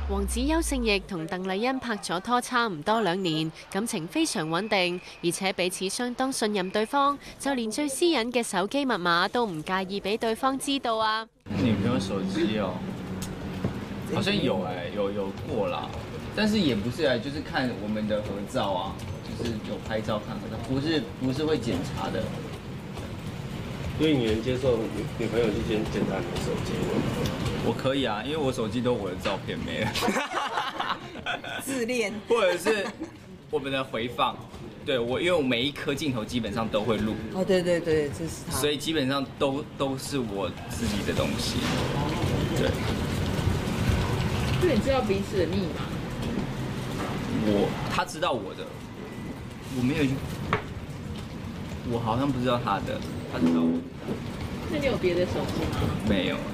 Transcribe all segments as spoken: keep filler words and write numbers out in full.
王子邱勝翊同鄧麗欣拍咗拖差唔多兩年，感情非常穩定，而且彼此相當信任對方，就連最私隱嘅手機密碼都唔介意俾對方知道啊！ 女朋友手機哦，好像有哎、欸，有有過啦，但是也不是哎、欸，就是看我們的合照啊，就是有拍照看合照，不是不是會檢查的。 所以你能接受女女朋友去先檢查你的手機嗎？ 我可以啊，因為我手機都我的照片沒了。 自戀， 或者是我們的回放，對我，因為我每一顆鏡頭基本上都會錄。 哦，對對對，這是他。 所以基本上都都是我自己的東西。對。 那你知道彼此的密碼？ 我他知道我的，我沒有去，我好像不知道他的，他知道我的。 那你有別的手機嗎？ 沒有。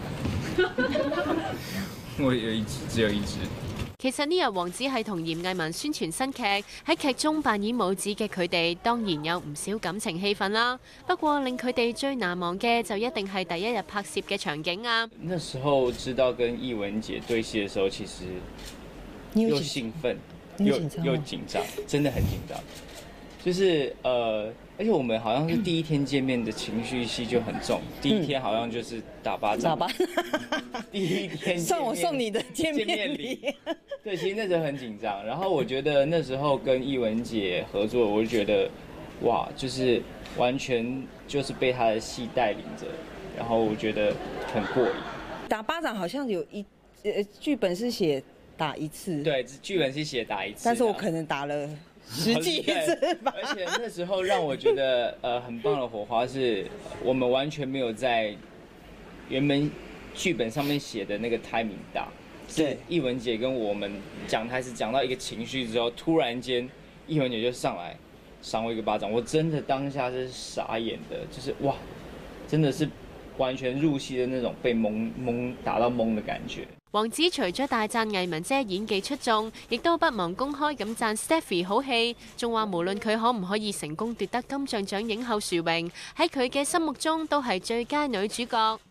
我有一支，只有一支。 其實呢日王子係同嚴藝文宣傳新劇，喺劇中扮演母子嘅佢哋，當然有唔少感情戲份啦。不過令佢哋最難忘嘅就一定係第一日拍攝嘅場景啊！ 那時候知道跟藝文姐對戲嘅時候，其實又興奮又又緊張，真的很緊張。就是呃，而且我們好像是第一天見面的情緒戲就很重，第一天好像就是打巴掌。 打巴。 第一天算我送你的見面禮。 對，其實那時候很緊張。然後我覺得那時候跟藝文姐合作，我就覺得哇，就是完全就是被她的戲帶領着，然後我覺得很過癮。 打巴掌好像有一呃劇本是寫打一次， 對，劇本是寫打一次， 但是我可能打了十幾次吧。 而且那時候讓我覺得呃很棒的火花是，我們完全沒有在原本劇本上面寫的那個 timing 打。是藝文姐跟我們講台詞講到一個情緒之後，突然間藝文姐就上來賞我一個巴掌，我真的當下是傻眼的，就是哇，真的是完全入戲的那種被懵懵打到懵的感覺。 王子除咗大讚藝文姐演技出眾，亦都不忘公開咁讚 Stephy 好戲，仲話無論佢可唔可以成功奪得金像獎影后殊榮，喺佢嘅心目中都係最佳女主角。